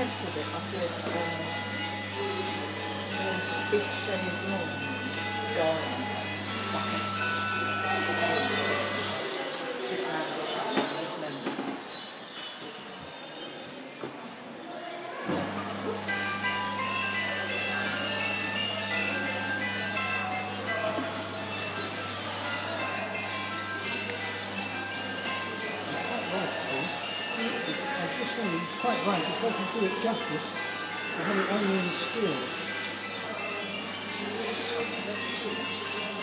rest of it, I thought there's a big chaise lounge going back. Just now I've got that one, this memory. It's quite right, it doesn't do it justice to have it only in steel.